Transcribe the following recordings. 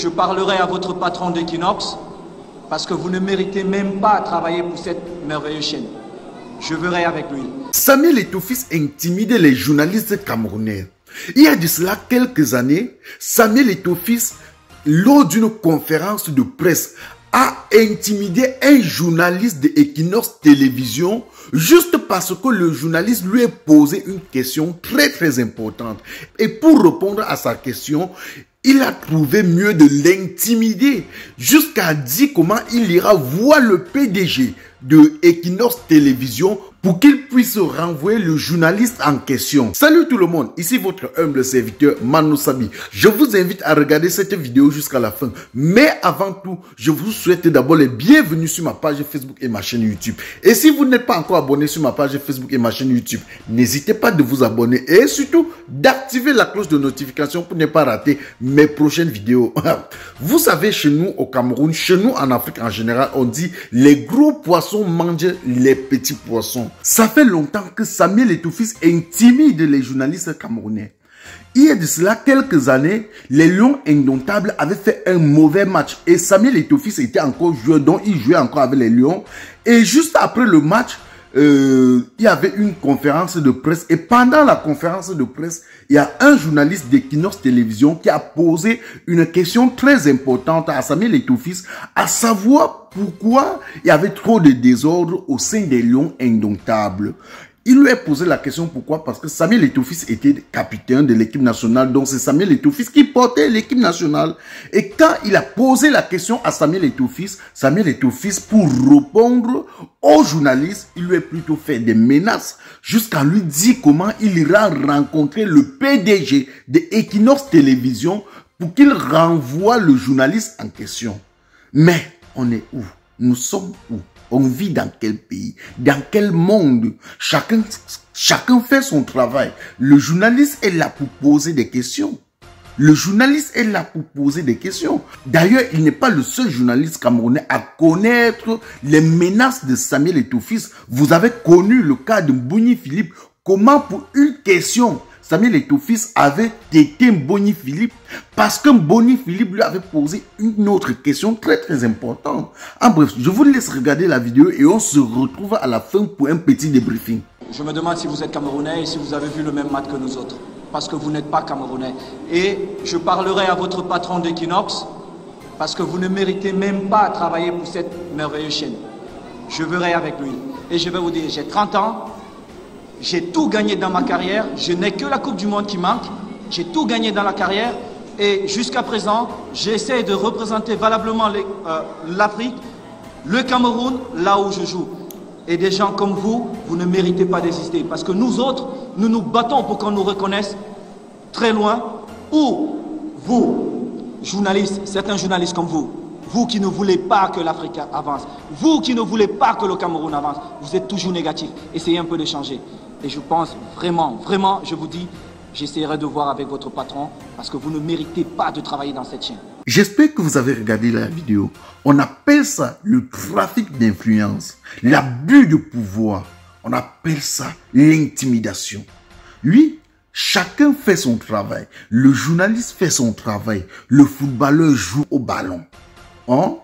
je parlerai à votre patron d'Equinox parce que vous ne méritez même pas de travailler pour cette merveilleuse chaîne. Je verrai avec lui. Samuel Eto'o-Fils intimidait les journalistes camerounais. Il y a de cela quelques années, Samuel Eto'o-Fils, lors d'une conférence de presse, a intimidé un journaliste de Equinox Télévision juste parce que le journaliste lui a posé une question très importante. Et pour répondre à sa question, il a trouvé mieux de l'intimider jusqu'à dire comment il ira voir le PDG de Equinox Télévision pour qu'il puisse renvoyer le journaliste en question. Salut tout le monde, ici votre humble serviteur Manu Sabi. Je vous invite à regarder cette vidéo jusqu'à la fin. Mais avant tout, je vous souhaite d'abord les bienvenus sur ma page Facebook et ma chaîne YouTube. Et si vous n'êtes pas encore abonné sur ma page Facebook et ma chaîne YouTube, n'hésitez pas de vous abonner et surtout d'activer la cloche de notification pour ne pas rater mes prochaines vidéos. Vous savez, chez nous au Cameroun, chez nous en Afrique en général, on dit les gros poissons mangent les petits poissons. Ça fait longtemps que Samuel Eto'o-Fils intimide les journalistes camerounais. Il y a de cela quelques années, les Lions Indomptables avaient fait un mauvais match et Samuel Eto'o-Fils était encore joueur, donc il jouait encore avec les Lions. Et juste après le match, il y avait une conférence de presse et pendant la conférence de presse, il y a un journaliste d'Equinox Télévision qui a posé une question très importante à Samuel Eto'o-Fils, à savoir pourquoi il y avait trop de désordre au sein des Lions Indomptables. Il lui a posé la question pourquoi, parce que Samuel Eto'o-Fils était capitaine de l'équipe nationale, donc c'est Samuel Eto'o-Fils qui portait l'équipe nationale. Et quand il a posé la question à Samuel Eto'o-Fils, pour répondre aux journalistes, il lui a plutôt fait des menaces jusqu'à lui dire comment il ira rencontrer le PDG de Equinox Télévision pour qu'il renvoie le journaliste en question. Mais on est où? Nous sommes où? On vit dans quel pays? Dans quel monde? Chacun fait son travail. Le journaliste est là pour poser des questions. Le journaliste est là pour poser des questions. D'ailleurs, il n'est pas le seul journaliste camerounais à connaître les menaces de Samuel Eto'o-Fils. Vous avez connu le cas de Mboni Philippe. Comment pour une question, Samuel Eto'o-Fils avait été Mboni Philippe parce que Mboni Philippe lui avait posé une autre question très importante. En bref, je vous laisse regarder la vidéo et on se retrouve à la fin pour un petit débriefing. Je me demande si vous êtes Camerounais et si vous avez vu le même match que nous autres. Parce que vous n'êtes pas Camerounais. Et je parlerai à votre patron d'Equinox parce que vous ne méritez même pas de travailler pour cette merveilleuse chaîne. Je verrai avec lui. Et je vais vous dire, j'ai 30 ans. J'ai tout gagné dans ma carrière. Je n'ai que la Coupe du Monde qui manque. J'ai tout gagné dans la carrière. Et jusqu'à présent, j'essaie de représenter valablement l'Afrique, le Cameroun, là où je joue. Et des gens comme vous, vous ne méritez pas d'exister. Parce que nous autres, nous nous battons pour qu'on nous reconnaisse très loin. Ou vous, journalistes, certains journalistes comme vous qui ne voulez pas que l'Afrique avance, vous qui ne voulez pas que le Cameroun avance, vous êtes toujours négatifs. Essayez un peu de changer. Et je pense vraiment, je vous dis, j'essaierai de voir avec votre patron parce que vous ne méritez pas de travailler dans cette chaîne. J'espère que vous avez regardé la vidéo. On appelle ça le trafic d'influence, l'abus de pouvoir. On appelle ça l'intimidation. Lui, chacun fait son travail. Le journaliste fait son travail. Le footballeur joue au ballon. Hein?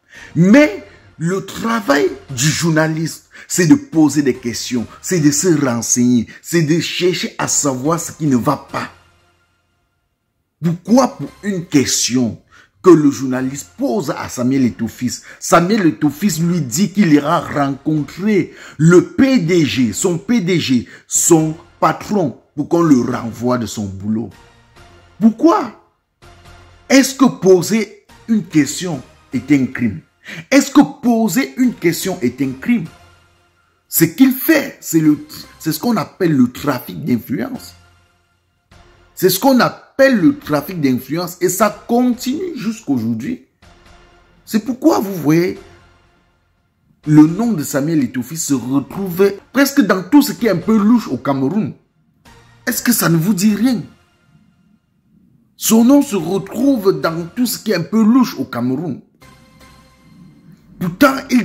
Mais le travail du journaliste, c'est de poser des questions, c'est de se renseigner, c'est de chercher à savoir ce qui ne va pas. Pourquoi pour une question que le journaliste pose à Samuel Eto'o-Fils, Samuel Eto'o-Fils lui dit qu'il ira rencontrer le PDG, son patron, pour qu'on le renvoie de son boulot? Pourquoi? Est-ce que poser une question est un crime? Est-ce que poser une question est un crime? Ce qu'il fait, c'est ce qu'on appelle le trafic d'influence. C'est ce qu'on appelle le trafic d'influence et ça continue jusqu'aujourd'hui. C'est pourquoi vous voyez le nom de Samuel Eto'o-Fils se retrouve presque dans tout ce qui est un peu louche au Cameroun. Est-ce que ça ne vous dit rien? Son nom se retrouve dans tout ce qui est un peu louche au Cameroun. Pourtant, il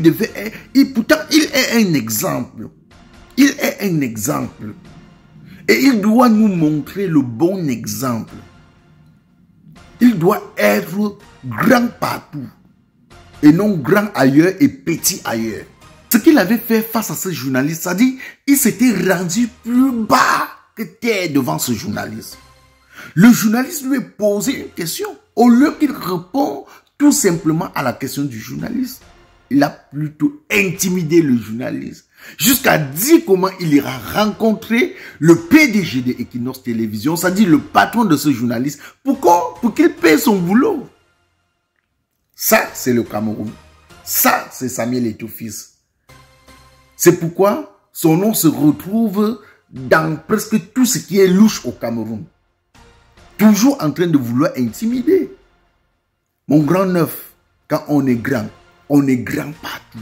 est un exemple. Il est un exemple. Et il doit nous montrer le bon exemple. Il doit être grand partout. Et non grand ailleurs et petit ailleurs. Ce qu'il avait fait face à ce journaliste, c'est-à-dire, il s'était rendu plus bas que terre devant ce journaliste. Le journaliste lui a posé une question. Au lieu qu'il réponde tout simplement à la question du journaliste, il a plutôt intimidé le journaliste. Jusqu'à dire comment il ira rencontrer le PDG de Equinox Télévision, c'est-à-dire le patron de ce journaliste. Pourquoi? Pour qu'il paye son boulot. Ça, c'est le Cameroun. Ça, c'est Samuel Eto'o-Fils. C'est pourquoi son nom se retrouve dans presque tout ce qui est louche au Cameroun. Toujours en train de vouloir intimider. Mon grand neuf, quand on est grand partout.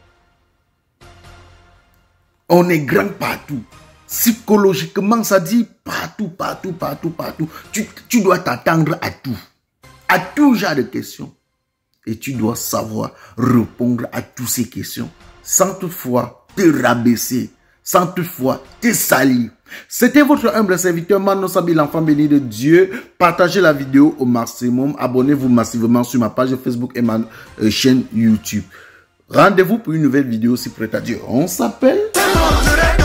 On est grand partout. Psychologiquement, ça dit partout. Tu dois t'attendre à tout. À tout genre de questions. Et tu dois savoir répondre à toutes ces questions. Sans toutefois te rabaisser. Sans toutefois te salir. C'était votre humble serviteur Mano Sabi, l'enfant béni de Dieu. Partagez la vidéo au maximum. Abonnez-vous massivement sur ma page Facebook et ma chaîne YouTube. Rendez-vous pour une nouvelle vidéo si prête à Dieu. On s'appelle...